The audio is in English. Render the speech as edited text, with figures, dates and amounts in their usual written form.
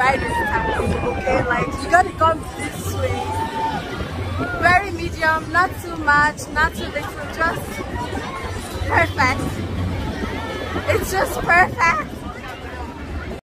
ride is Stampede, okay? Like, you gotta come this way. Very medium, not too much, not too little, just perfect. It's just perfect.